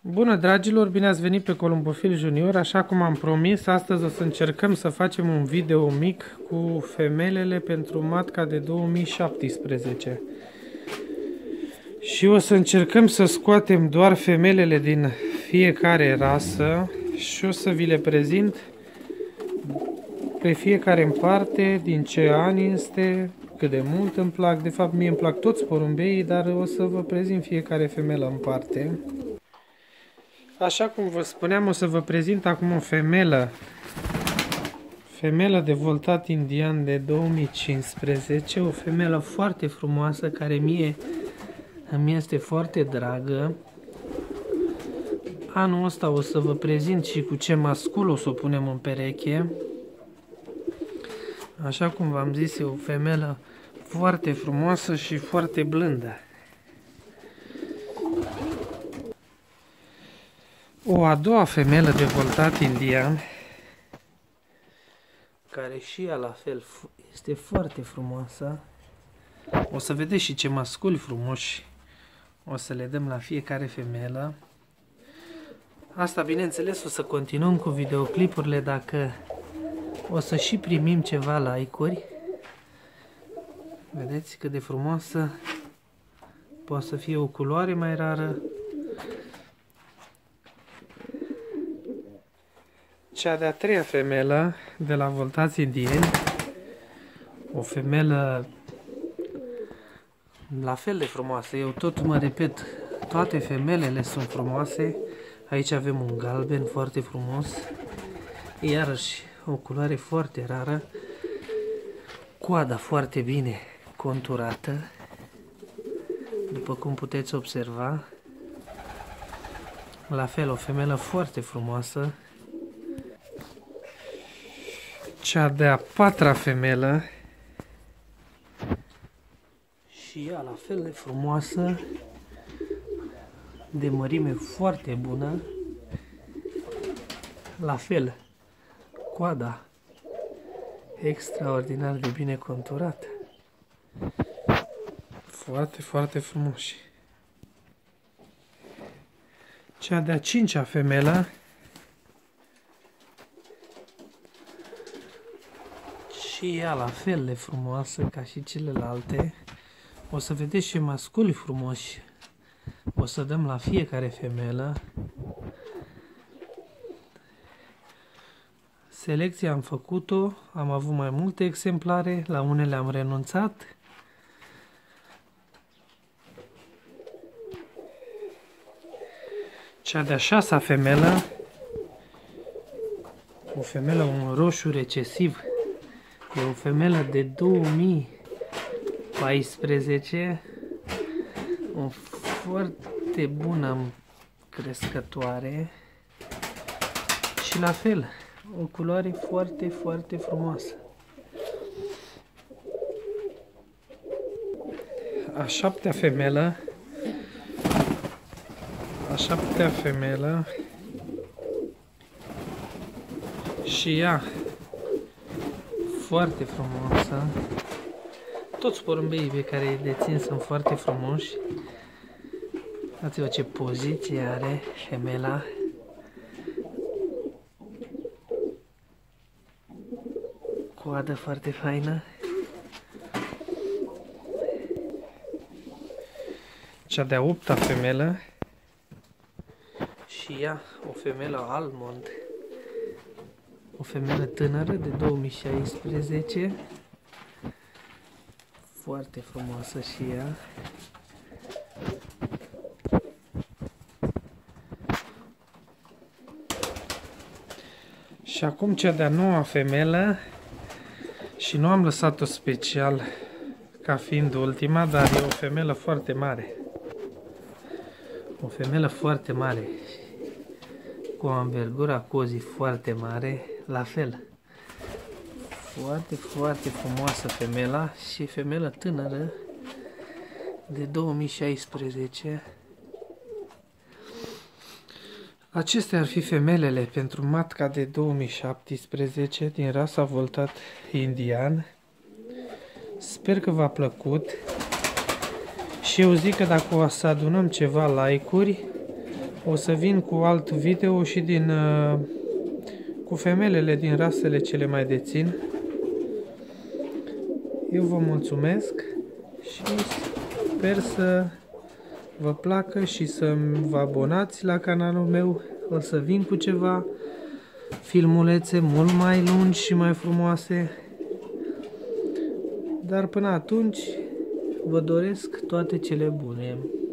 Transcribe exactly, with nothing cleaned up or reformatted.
Bună dragilor, bine ați venit pe Columbofil Junior. Așa cum am promis, astăzi o să încercăm să facem un video mic cu femelele pentru matca de două mii șaptesprezece. Și o să încercăm să scoatem doar femelele din fiecare rasă și o să vi le prezint pe fiecare în parte, din ce an este, cât de mult îmi plac. De fapt, mie îmi plac toți porumbeii, dar o să vă prezint fiecare femelă în parte. Așa cum vă spuneam, o să vă prezint acum o femelă, femelă de voltat indian de două mii cincisprezece, o femelă foarte frumoasă, care mie îmi este foarte dragă. Anul ăsta o să vă prezint și cu ce mascul o să o punem în pereche. Așa cum v-am zis, e o femelă foarte frumoasă și foarte blândă. O a doua femelă de voltat indian, care și ea la fel este foarte frumoasă. O să vedeți și ce masculi frumoși o să le dăm la fiecare femelă. Asta, bineînțeles, o să continuăm cu videoclipurile dacă o să și primim ceva like-uri. Vedeți cât de frumoasă, poate să fie o culoare mai rară. Cea de-a treia femelă de la voltați indieni, o femelă la fel de frumoasă. Eu tot mă repet, toate femelele sunt frumoase. Aici avem un galben foarte frumos, iarăși o culoare foarte rară, coada foarte bine conturată, după cum puteți observa. La fel, o femelă foarte frumoasă. Cea de-a patra femelă, și ea la fel de frumoasă, de mărime foarte bună. La fel, coada extraordinar de bine conturată. Foarte, foarte frumoși. Cea de-a cincea femelă, și ea la fel de frumoasă ca și celelalte. O să vedeți și masculi frumoși. O să dăm la fiecare femelă. Selecția am făcut-o, am avut mai multe exemplare, la unele am renunțat. Cea de-a șasea femelă, o femelă un roșu recesiv. E o femelă de două mii paisprezece, o foarte bună crescătoare și la fel, o culoare foarte, foarte frumoasă. A șaptea femelă, a șaptea femelă, și ea foarte frumoasă. Toți porumbeii pe care îi dețin sunt foarte frumoși. Uitați-vă ce poziție are femela. Coadă foarte faină. Cea de-a opta femelă, și ea o femelă almond. O femelă tânără de două mii șaisprezece, foarte frumoasă și ea. Și acum cea de-a noua femelă, și nu am lăsat-o special ca fiind ultima, dar e o femelă foarte mare. O femelă foarte mare, cu o anvergură a cozii foarte mare. La fel, foarte, foarte frumoasă femela și femelă tânără de două mii șaisprezece. Acestea ar fi femelele pentru matca de două mii șaptesprezece din rasa voltat indian. Sper că v-a plăcut și eu zic că dacă o să adunăm ceva like-uri, O să vin cu alt video și din uh, cu femelele din rasele cele mai de țin. Eu vă mulțumesc și sper să vă placă și să vă abonați la canalul meu. O să vin cu ceva filmulețe mult mai lungi și mai frumoase. Dar până atunci vă doresc toate cele bune.